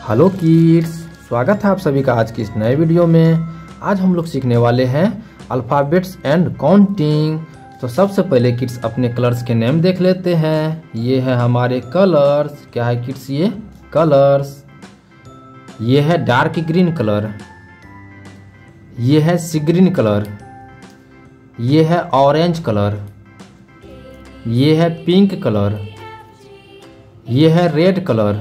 Hello kids, स्वागत है आप सभी का आज की इस नए वीडियो में। आज हम लोग सीखने वाले हैं अल्फ़ाबेट्स एंड काउंटिंग। तो सबसे पहले किड्स अपने कलर्स के नेम देख लेते हैं। ये है हमारे कलर्स। क्या है किड्स? ये कलर्स। ये है डार्क ग्रीन कलर, ये है सी ग्रीन कलर, ये है ऑरेंज कलर, ये है पिंक कलर, ये है रेड कलर,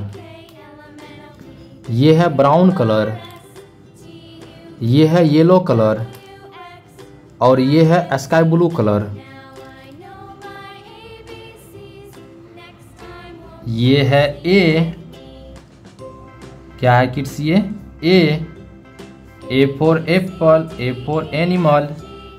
ये है ब्राउन कलर, ये है येलो कलर और ये है स्काई ब्लू कलर। ये है ए। क्या है किड्स? ये A for apple, A for animal,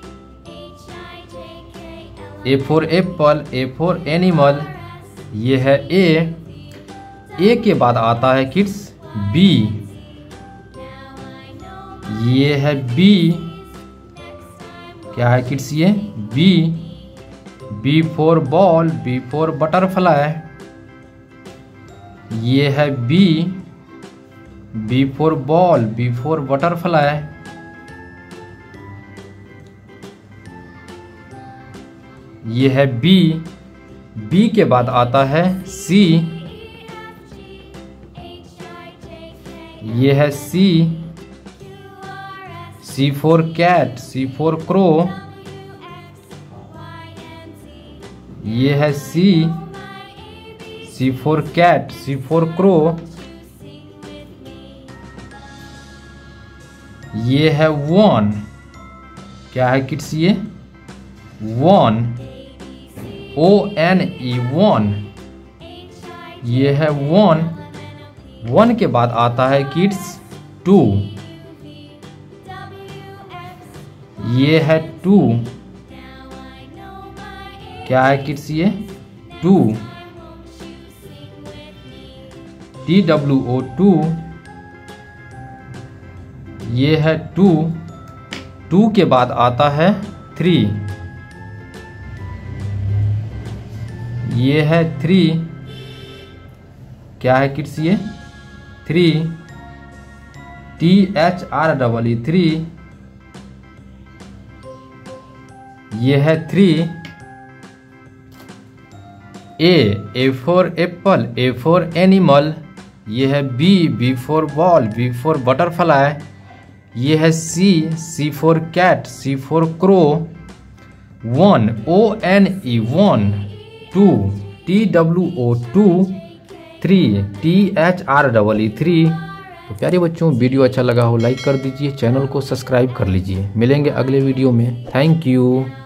A for apple, A for animal. ये है ए के बाद आता है किड्स बी। ये है बी। क्या है किड्स? ये B for ball, B for butterfly. ये है B for ball, B for butterfly. ये है बी के बाद आता है सी। ये है C for cat, C for crow. ये है C for cat, C for crow. ये है वन। क्या है किड्स? ये वन, ONE, वन। ये है वन के बाद आता है किड्स टू। ये है टू। क्या है किड्स? ये टू, TWO, टू। ये है टू के बाद आता है थ्री। ये है थ्री। क्या है किड्स? ये थ्री, THREE, थ्री। ये है three. A for apple, A for animal. ये है B for ball, B for butterfly. ये है C for cat, C for crow. One, ONE, one. Two, TWO, two. Three, THREE, three. तो प्यारे बच्चों, video अच्छा लगा हो लाइक कर दीजिए, चैनल को सब्सक्राइब कर लीजिए। मिलेंगे अगले वीडियो में। Thank you.